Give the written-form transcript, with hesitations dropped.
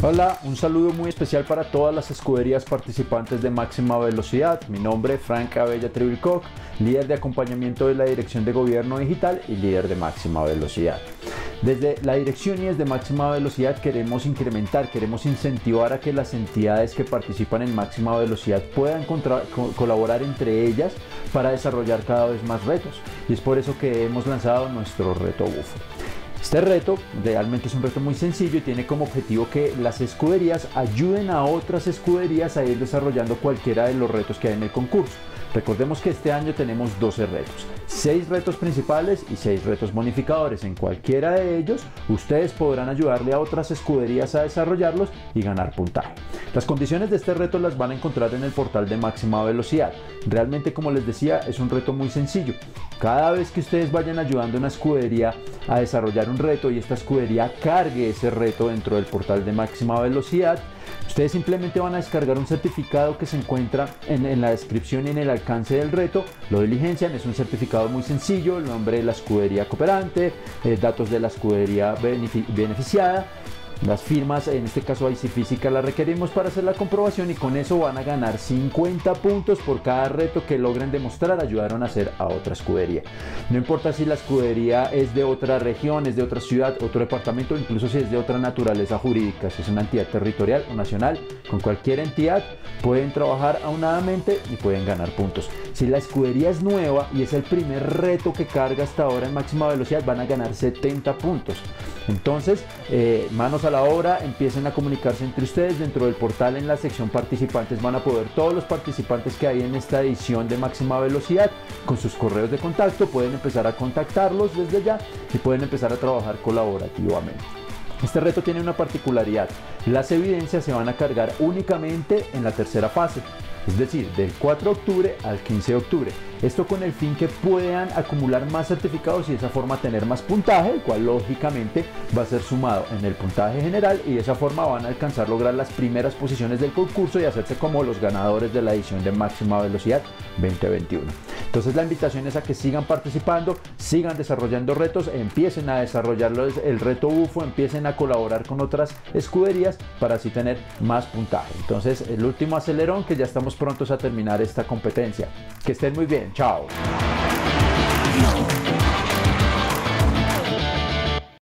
Hola, un saludo muy especial para todas las escuderías participantes de Máxima Velocidad. Mi nombre es Frank Abella Trevilcock, líder de acompañamiento de la Dirección de Gobierno Digital y líder de Máxima Velocidad. Desde la dirección y desde Máxima Velocidad queremos incentivar a que las entidades que participan en Máxima Velocidad puedan colaborar entre ellas para desarrollar cada vez más retos. Y es por eso que hemos lanzado nuestro reto UFO. Este reto realmente es un reto muy sencillo y tiene como objetivo que las escuderías ayuden a otras escuderías a ir desarrollando cualquiera de los retos que hay en el concurso. Recordemos que este año tenemos 12 retos, 6 retos principales y 6 retos bonificadores. En cualquiera de ellos, ustedes podrán ayudarle a otras escuderías a desarrollarlos y ganar puntaje. Las condiciones de este reto las van a encontrar en el portal de Máxima Velocidad. Realmente, como les decía, es un reto muy sencillo. Cada vez que ustedes vayan ayudando a una escudería a desarrollar un reto y esta escudería cargue ese reto dentro del portal de Máxima Velocidad, ustedes simplemente van a descargar un certificado que se encuentra en la descripción y en el alcance del reto. Lo diligencian, es un certificado muy sencillo, el nombre de la escudería cooperante, datos de la escudería beneficiada, las firmas, en este caso IC Física, la requerimos para hacer la comprobación y con eso van a ganar 50 puntos por cada reto que logren demostrar ayudaron a hacer a otra escudería. No importa si la escudería es de otra región, es de otra ciudad, otro departamento, incluso si es de otra naturaleza jurídica, si es una entidad territorial o nacional, con cualquier entidad pueden trabajar aunadamente y pueden ganar puntos. Si la escudería es nueva y es el primer reto que carga hasta ahora en Máxima Velocidad, van a ganar 70 puntos. Entonces, manos a la obra, empiecen a comunicarse entre ustedes. Dentro del portal, en la sección participantes, van a poder todos los participantes que hay en esta edición de Máxima Velocidad con sus correos de contacto, pueden empezar a contactarlos desde ya y pueden empezar a trabajar colaborativamente. Este reto tiene una particularidad: las evidencias se van a cargar únicamente en la tercera fase, es decir, del 4 de octubre al 15 de octubre. Esto con el fin que puedan acumular más certificados y de esa forma tener más puntaje, el cual lógicamente va a ser sumado en el puntaje general y de esa forma van a alcanzar lograr las primeras posiciones del concurso y hacerse como los ganadores de la edición de Máxima Velocidad 2021. Entonces la invitación es a que sigan participando, sigan desarrollando retos, empiecen a desarrollar el reto UFO, empiecen a colaborar con otras escuderías para así tener más puntaje. Entonces el último acelerón, que ya estamos prontos a terminar esta competencia. Que estén muy bien, chao.